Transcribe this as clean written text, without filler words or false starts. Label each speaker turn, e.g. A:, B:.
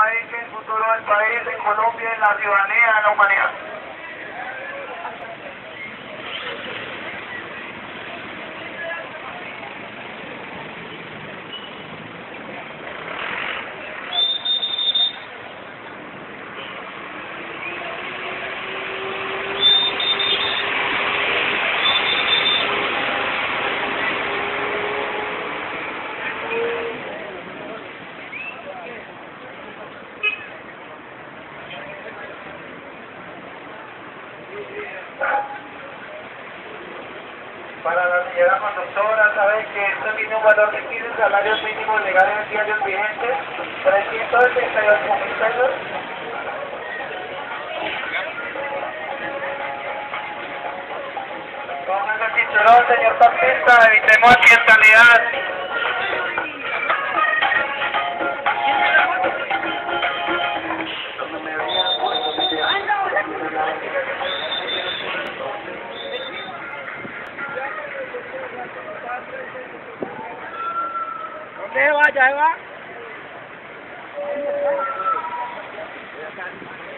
A: país, el futuro del país, de Colombia, en la ciudadanía, en la humanidad. Para la señora conductora, sabe que esto tiene un valor de 15 salarios mínimos legales en diarios vigentes, 378.000 pesos. Póngase el cinturón, señor taxista, evitemos accidentalidad.
B: ¿Dónde va? ¿Ya va?